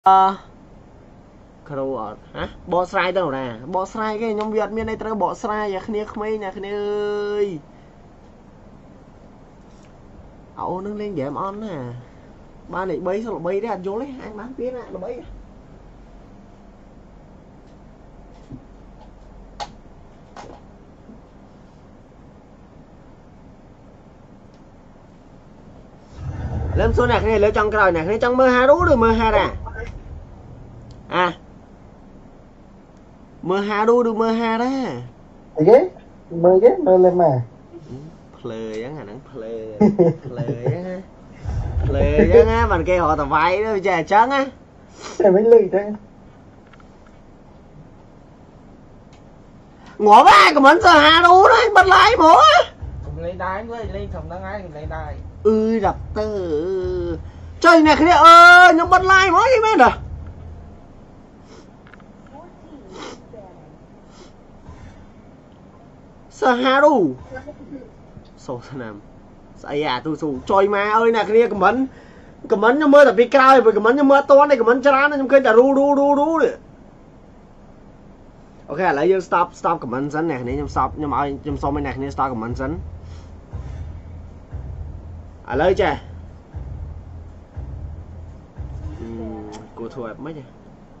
Khâu ở hả bỏ sai đâu nè bỏ sai cái nhóm Việt miền này tao bỏ sai nhà khné khmei nè khné ơi ảo nâng lên game on nè ba này bay sao là bay đấy anh vô lấy anh bán biết nè là bay lên số này lấy trong cái này trong mơ ha rú được mơ ha nè à mơ ha đu được mơ ha đó ghế mơ lên mà play á hả play play á mình kêu họ tao vay đó chả trắng á mấy ly thế ngõ ba của mình giờ ha đu đấy bật lái mỏ lấy đái với lên thầm đang ai lấy đái đập từ chơi này cái ơi nhưng bật lái mỏ gì mấy rồi sao ha đu sâu nam sai à tu sù chơi ma ơi nè cái comment nó mơ tập bị cao rồi comment nó mơ to này comment cho nó chơi là ru đấy ok lấy vô stop comment dẫn nè nếu nhom stop nhưng mà nhom xong bên này nếu stop comment dẫn à lấy chưa cô thua mấy chứ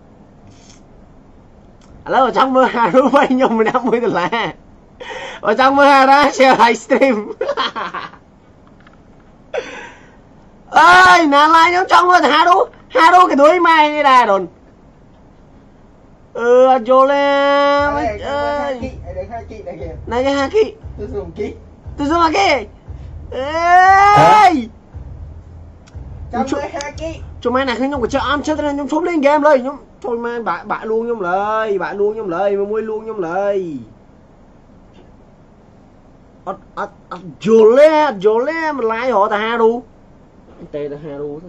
à lấy vào trong mơ hà ru bay nhom 50 đô la ở trong mơ hà ra share livestream ơi nè lại nhóm trong mơ hà đu cái đuôi mai đi đà đồn vô lên ơi này cái haki tôi dùng haki ơi cho mày này khi nhung của chợ ăn chết nên nhung chốt lên gameเลยnhung thôi mày bại luôn nhung lời mà môi luôn nhung lời vô lên mà lái họ ta ha đu tê ta ha đu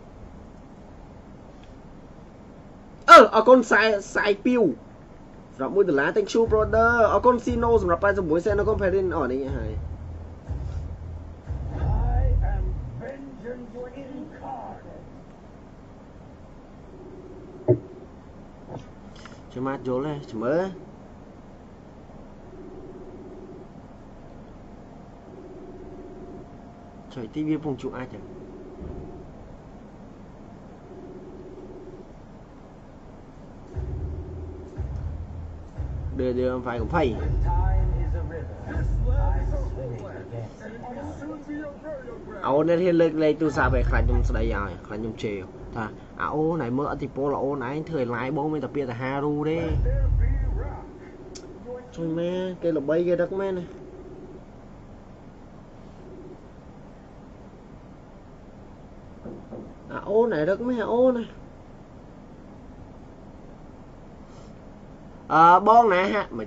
thôi ở con sai piu rồi mua từ lá thank you brother ở con Sinoสำหรับไปสมุยเซนแล้วก็เพลินอ๋อนี่ไงจะมาโจเลยเสมอใช่ที่วิวพงจุอาจจะđưa phải cũng phải áo này thiên lên tu sa về khai trong sợi dài khai trong chiều ta áo này mơ thì po là ô này thời lái 40 tập biệt là Haru đấy trời mẹ cái là bay cái đất mẹ này ô này đất mẹ ô này bong nè ha mày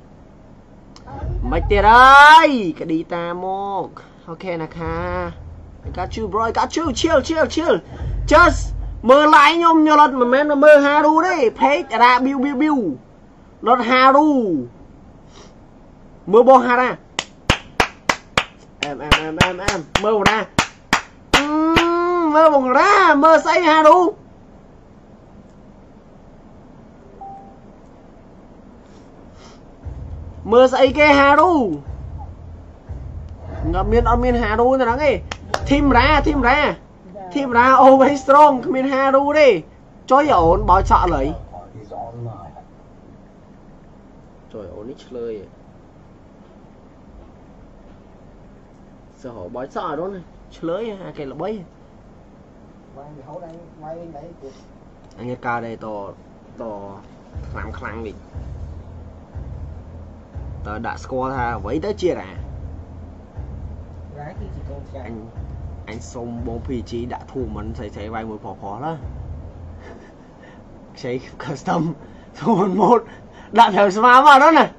tiền ơi cái đi ta một ok nè kha got you bro got you chill just mơ lại nhôm nhờ lật mà men mơ Haru đấy thấy ra biu lật Haru mơ bong Hara em mơ bong ra mơ say Haru mơ say cái Haru ngập miền Haru rồi đó nghe thêm ra always strong miền Haru đi cho ổn bỏ sợ lấy trời ổn ít lời sợ họ bỏ sợ đó này chơi cái là bấy anh nghe ca đây to làm khăn đi tớ đã score tha với tới chia ra anh xong 4 vị trí đã thua mình sẽ vay một phỏ đó sẽ custom thua một đã theo smart vào đó nè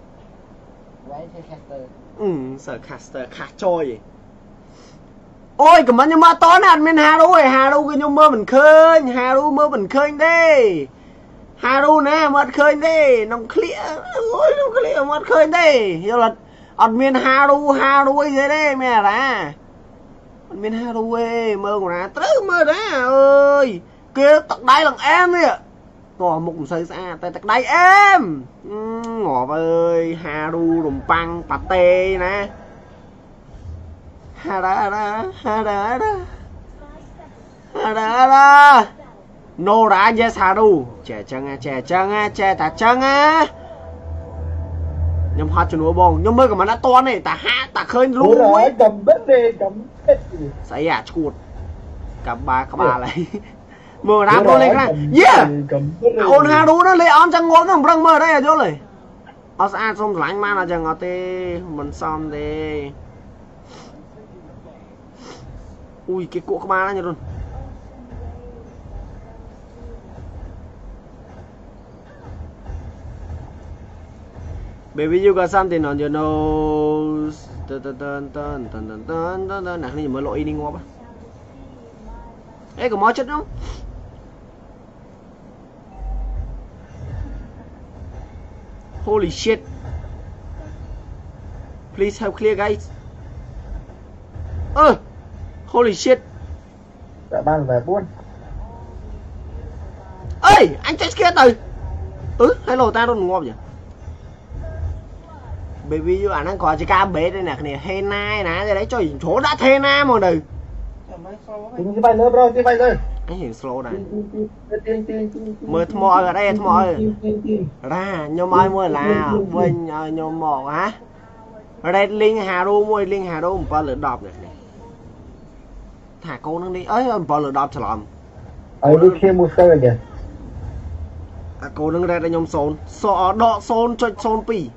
sợ caster khá trôi vậy ôi cầm nhưng mà to nè mình Haru cái nhung mơ mình khơi Haru mơ mình khơi đi Haru nè mất khơi đi nông clear ôi nông clear mất khơi đi hiểu là admin Haru ấy thế đấy mẹ ra admin Haru ấy mơ của nó trứ mơ ra ơi kia tật đáy lần em đi ạ. Ngỏ một sợi xa tay tật đáy em. Ngỏ ơi Haru rùm băng pate nè. No ra yes Haru. Trẻ ta chân á. Nhưng hoa cho nó bông, nhưng mới cả mà đã to này, ta khơi luôn ấy. Cầm bếp đi, cầm bếp đi. Xảy à chuột. Cả ba lại. Mở ra tôi lên cái này. Yeah! Ôn Haru nó lấy on chẳng ngốn nó răng mơ đây à chỗ này. Ở xa xong lạnh mà là chẳng ngọt đi. Mình xong đi. Ui cái cụ ba đó nha luôn. Baby you got something on your nose. Nãy này mới lội đi ngó ba. Ê có mó chất không? Holy shit. Please help clear guys. Holy shit. Dạ ban về buôn. Ê anh chạy kia từ. Hello ta đâu ngon vậy? Baby you anh có chỉ cam bể đây nè, này hên nai nè, đây đấy cho chỗ đã thê nam rồi này. Đi bay nữa bro, đi bay lên. Anh hiện slow này. Mời thầm mò ở đây thầm mò. Ra nhóm ai mua là bên nhóm mò hả? Red Link Haru mua Link Haru một bao lửa đọp này. Thả cô nó đi. Ơi một bao lửa đọp chờ làm. Look here more fair again. Cô đứng đây là nhóm xôn. Đọ xôn cho xôn pì.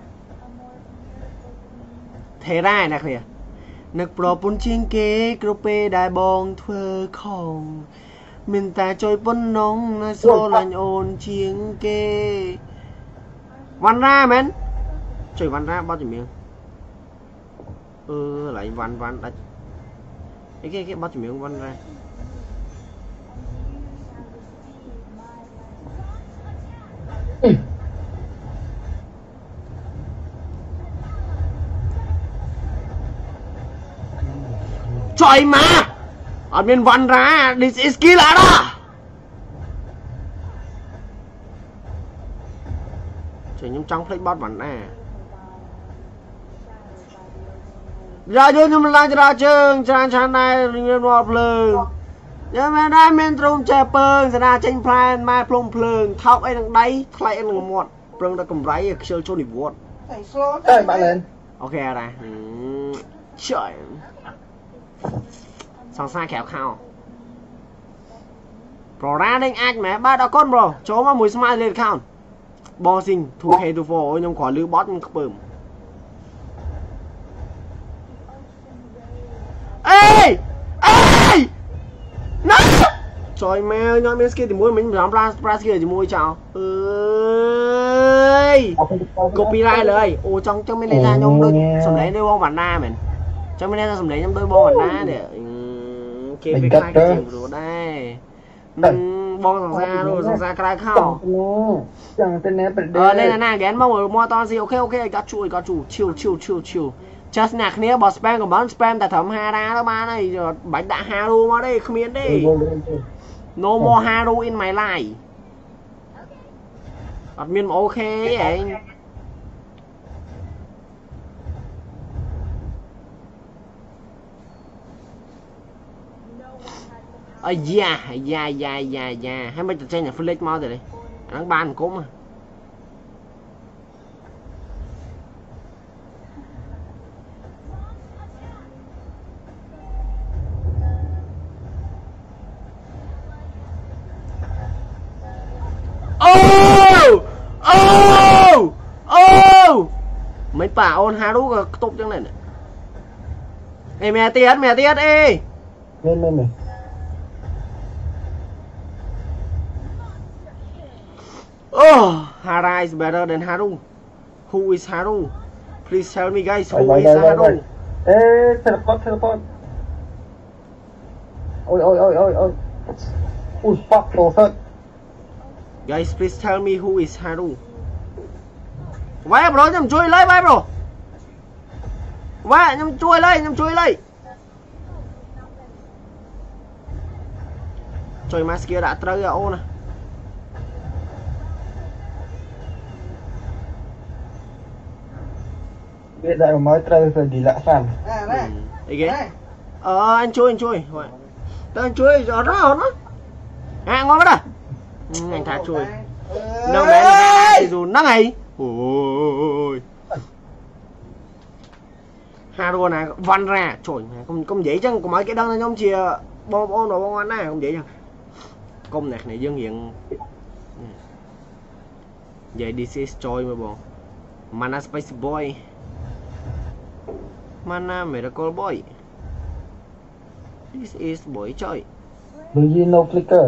Thế ra nè kìa. Nực pro pun chiên kế Krope đại bong thơ không. Mình ta trôi bún nóng nó xô lạnh ôn chiên kế. Văn ra men. Trời văn ra bao nhiêu miếng. Lại văn đã. Cái bao nhiêu miếng văn ra. Trời mà. Ở bên văn ra. This is kill đó. Trời nhưng trong flick bot văn ra. Ra vô nhưng mà lại ra chương. Chán này nguyên một lường. Nhưng mà ra mình trung chè pơn. Sẽ ra chênh plan mai plông plường. Thọc ấy đằng đấy. Thay anh đằng một. Prâng đã cầm ráy. Chơi cho đi vụt. Ê bạn lên. Ok ra. Trời. Xong xa khéo khao. Pro ra đánh ách mẹ. Ba đã con bro. Chố mà mùi smile lên khao. Bò xinh. Thu khê thu phổ. Nhưng khỏi lưu bot không bơm. Ê! Ê! No! Trời mẹ nhóm bên kia thì muốn mình làm ra kia thì mua chào. Ơi! Copyright lời. Ồ trong mấy này ra nhóm đôi sầm đấy đôi bông bản na mình. Trong mấy này ra sầm đấy nhóm đôi bông bản na để kê với hai cái chiều rồi đây. Bông ra rồi ra cái khao. Đây là nàng ghén mong ở mua to gì. Ok got you chill. Just nạc nia bỏ spam của bóng spam tại thẩm Hara đó ba này rồi bánh đã Haru mà đây không yên đi. No more Haru in my life. Admin mà ok vậy. Yeah. Hay mấy trò chơi nhà Felix mau rồi đi. Anh ban cũng mà. Mấy bà ôn Haru có tục chẳng này nè. Ê mẹ tiết ê. Lên. Hara is better than Haru. Who is Haru? Please tell me guys who is Haru. Ê teleport. Ôi. Ui fuck đồ thật. Guys please tell me who is Haru. Vai bro nhầm chui lấy vai bro. Vai nhầm chui lấy. chơi mà kia đã trơi ô nè biết đại mới trơi rồi đi lạ sàn ghê anh chui anh chui rõ rõ nó ngon quá đó anh thả chui đâu bé thì dù nó ngày ôi Haru này văn ra trời không dễ chăng có mấy cái đơn nhóm chia bom đồ bom anh này không dễ chăng công này dương hiện vậy this is joy mà bọn mana spicy boy mana miracle boy this is boy chơi do you know flicker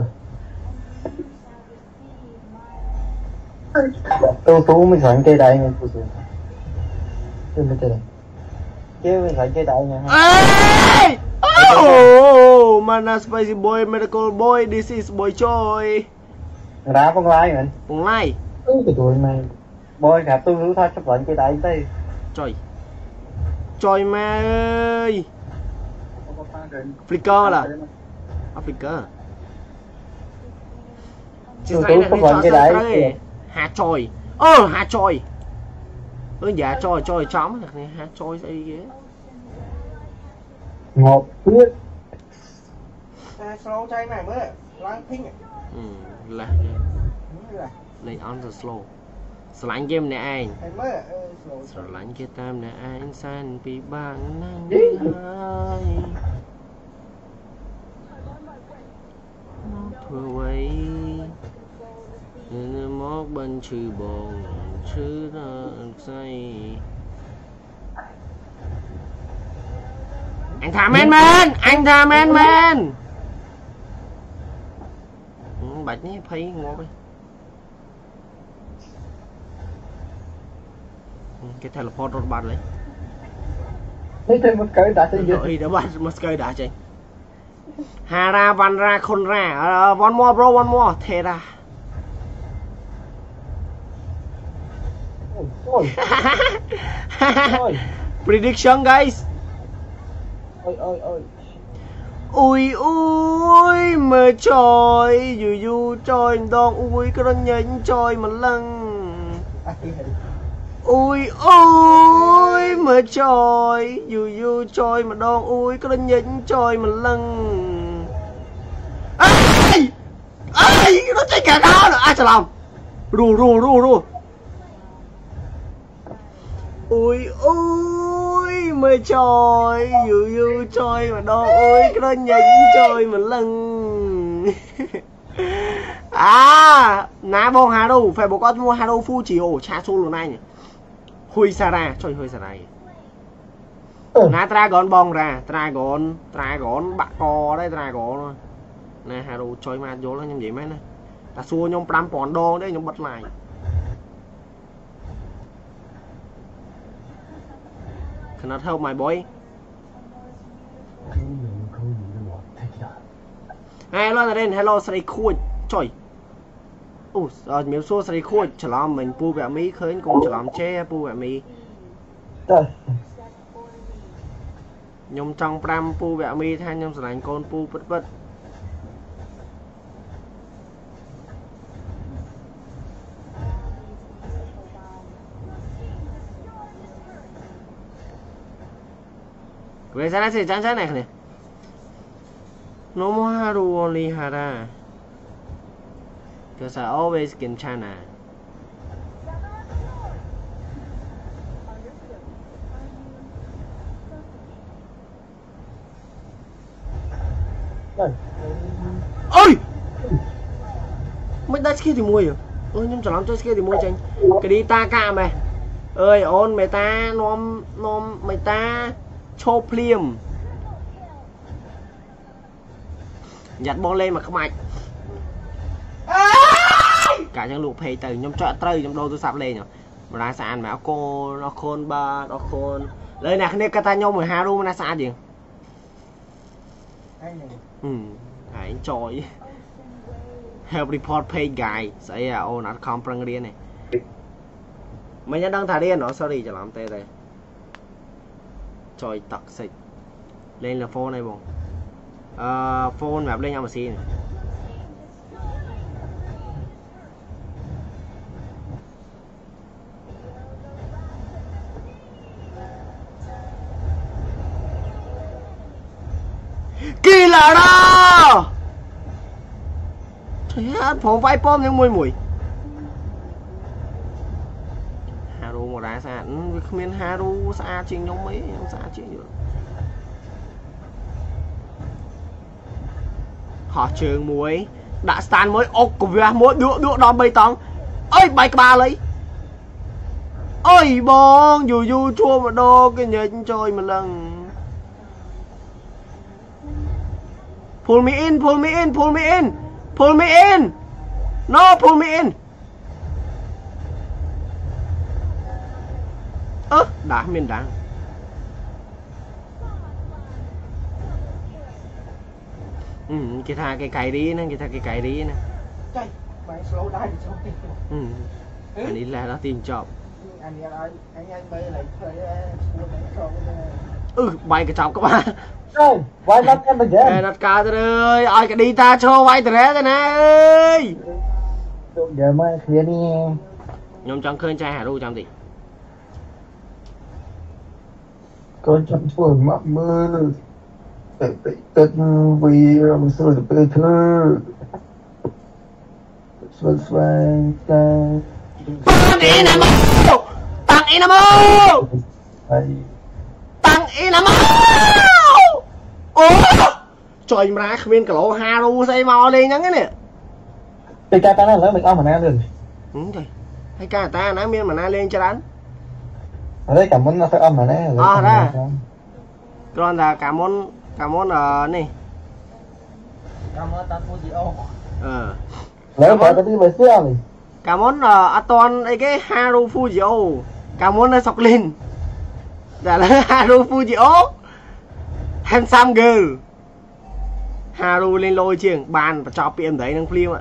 tôi mình soạn cây đại người phụ sự tôi mới chơi chứ mình soạn cây đại nha oh mana spicy boy miracle boy this is boy chơi đá con lai mình con lai cái tụi mày boy cả tôi hữu thôi sắp soạn cây đại tới trời ma ơi flicker là flicker tôi sắp soạn cây đại hạt trồi hạt trồi dạ trồi chóm này hạt trồi sao ghê ngọt biết slow chay này mới lang pink là lên on the slow slang game nè anh slang cái tam nè anh san bị bạn năng hai thưa vậy nên móc bên chữ bồn chữ say anh thả men bạch nhé thấy ngon ấy cái teleport rồi bạn lấy thấy thêm một cái đã xây dựng rồi đã bạn một cái đã chơi Hara van ra khôn ra one more bro one more thế ra prediction guys ui mà trời dù trời đòn ui cái đó nhanh trời mà lăng ui mà trời dù trời mà đòn ui cái đó nhanh trời mà lăng ai nó chạy cả đó rồi ai chả làm ru ui mà trời dù trời mà đo ôi cái đó nhanh trời mà lần ná bông Haru phải bộ con mua Haru Fuji cha xô luôn này Hui Sara trời Hui Sara ná Dragon bông ra Dragon bạc co đấy Dragon nè Haru chơi mà vô nó như vậy mấy nè ta xua nhông 5 pòn đô đấy nhông bật lại cannot help my boy hello lên hello sợi khuôn trời miếng xua sợi khuôn chả làm mình pu bẹ mỹ khơi cũng chả làm che pu bẹ mỹ nhom trong pram pu bẹ mỹ thay nhom sợi con pu vất về ra sẽ chán này này no more Haru only Hara because I always can China ôi mới đã kia thì mua rồi nhưng chẳng lắm cho kia thì mua tranh cái đi ta ca mày ơi ôn mày ta nom mày ta cho phim nhặt bóng lên mà không mạnh cả những lục phê từ nhóm chợ tơi nhóm đô tôi sắp lên rồi mà ra sàn mà cô nó khôn ba nó khôn lấy này nên ta nhau 12 đô mà xa gì hãy trời help report page guy sẽ ô nó không prang riêng này mấy nhân đăng thả điên nó sorry cho làm tê đây trời tặc xịt lên là phone này bọn phone map lên nhau mà xin killer đó thế phòng vai bom những mùi Haru một đá xa không biết Haru xa chinh nhóm mấy xa chinh được họ trường muối đã stand mới ốc của việc mỗi đũa đòn bay tông ơi bay cái ba lấy ơi bong dù chua mà đo cái nhện trôi một lần pull me in no pull me in đá miền đá cái thà cái cày đi nè Cây, mày slow down thì xong anh ấy là nó tìm chọc anh bây lại chơi bay cái chọc các bạn No, why not come again? đặt cao tới ơi ai cái đi ta cho bay từ đấy nè ơi Giờ mới clear đi nhóm trong khơi trai Haru trong gì con chăm phường mắc mưa tết vì một số được bê thơ xoay tăng Inamo trời mà không biết cả lỗ Haru xây mò lên nhắn cái nè cái ta nó lấy mình ôm mà nam được rồi hay cả ta nó miên mà na lên cho đánh ở đây cảm ơn nó phải ôm mà nè ra còn là cảm ơn này cảm ơn ta mua gì ô lấy phải đi về xe này cảm ơn Aton ấy cái Haru Fujio cảm ơn sọc lên là Haru Fujio handsome girl Haru lên lôi chiếng bàn và cho PM đấy đang phim ạ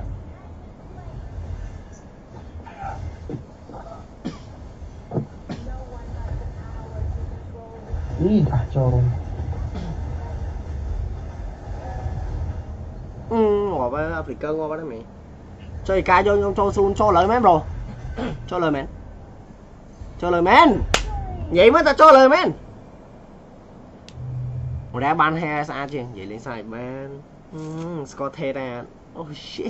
đi cả cho ngồi với Africa ngồi với đấy mày chơi ca cho sun cho lời mến rồi cho lời mến vậy mới ta cho lời mến một đá ban he xa chứ vậy lên sai ban Scottera oh shit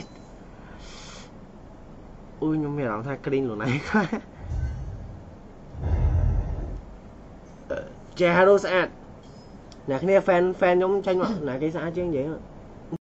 ui nhưng mà làm thay clean luôn này Haru sát nè cái này fan nhóm tranh luận là cái xã chứ vậy